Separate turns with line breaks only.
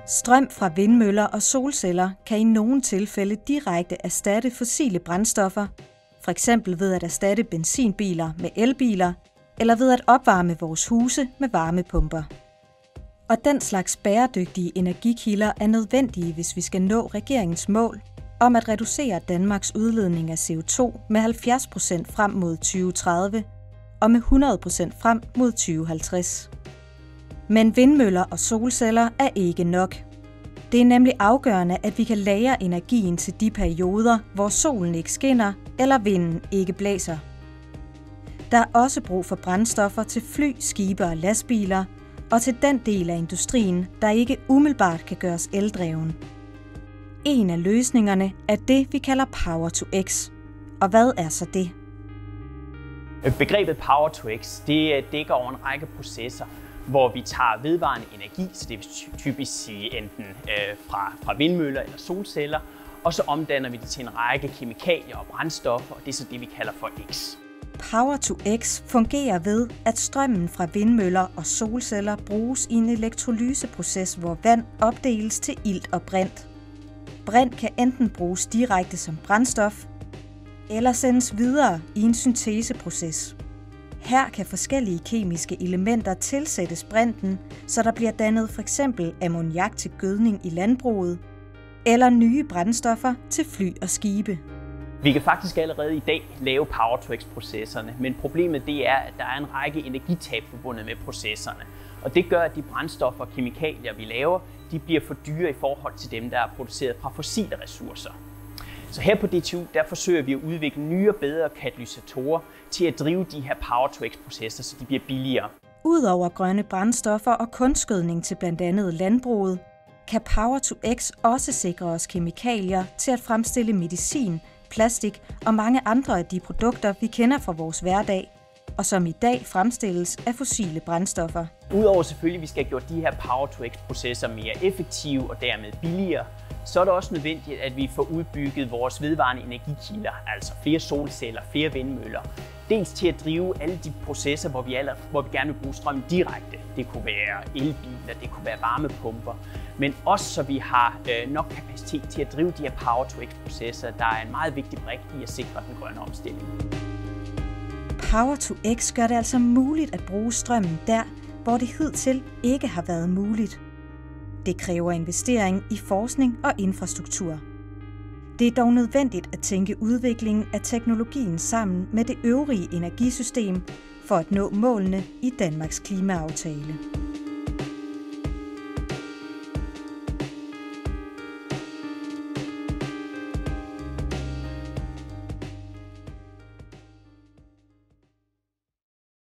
Strøm fra vindmøller og solceller kan i nogle tilfælde direkte erstatte fossile brændstoffer, f.eks. ved at erstatte benzinbiler med elbiler, eller ved at opvarme vores huse med varmepumper. Og den slags bæredygtige energikilder er nødvendige, hvis vi skal nå regeringens mål om at reducere Danmarks udledning af CO2 med 70% frem mod 2030 og med 100% frem mod 2050. Men vindmøller og solceller er ikke nok. Det er nemlig afgørende, at vi kan lagre energien til de perioder, hvor solen ikke skinner eller vinden ikke blæser. Der er også brug for brændstoffer til fly, skibe og lastbiler, og til den del af industrien, der ikke umiddelbart kan gøres eldreven. En af løsningerne er det, vi kalder Power to X. Og hvad er så det?
Begrebet Power to X dækker over en række processer, hvor vi tager vedvarende energi, så det vil typisk sige enten fra vindmøller eller solceller, og så omdanner vi det til en række kemikalier og brændstoffer, og det er så det, vi kalder for X.
Power to X fungerer ved, at strømmen fra vindmøller og solceller bruges i en elektrolyseproces, hvor vand opdeles til ilt og brint. Brint kan enten bruges direkte som brændstof, eller sendes videre i en synteseproces. Her kan forskellige kemiske elementer tilsættes brinten, så der bliver dannet f.eks. ammoniak til gødning i landbruget, eller nye brændstoffer til fly og skibe.
Vi kan faktisk allerede i dag lave Power to X-processerne, men problemet det er, at der er en række energitab forbundet med processerne. Og det gør, at de brændstoffer og kemikalier, vi laver, de bliver for dyre i forhold til dem, der er produceret fra fossile ressourcer. Så her på DTU, der forsøger vi at udvikle nye og bedre katalysatorer til at drive de her Power to X-processer, så de bliver billigere.
Udover grønne brændstoffer og kunstgødning til blandt andet landbruget, kan Power to X også sikre os kemikalier til at fremstille medicin, plastik og mange andre af de produkter, vi kender fra vores hverdag, og som i dag fremstilles af fossile brændstoffer.
Udover selvfølgelig, at vi skal have gjort de her Power to X-processer mere effektive og dermed billigere, så er det også nødvendigt, at vi får udbygget vores vedvarende energikilder, altså flere solceller, flere vindmøller. Dels til at drive alle de processer, hvor vi gerne vil bruge strøm direkte. Det kunne være elbiler, det kunne være varmepumper, men også så vi har nok kapacitet til at drive de her Power to X-processer, der er en meget vigtig brik i at sikre den grønne omstilling.
Power to X gør det altså muligt at bruge strømmen der, hvor det hidtil ikke har været muligt. Det kræver investering i forskning og infrastruktur. Det er dog nødvendigt at tænke udviklingen af teknologien sammen med det øvrige energisystem for at nå målene i Danmarks klimaaftale.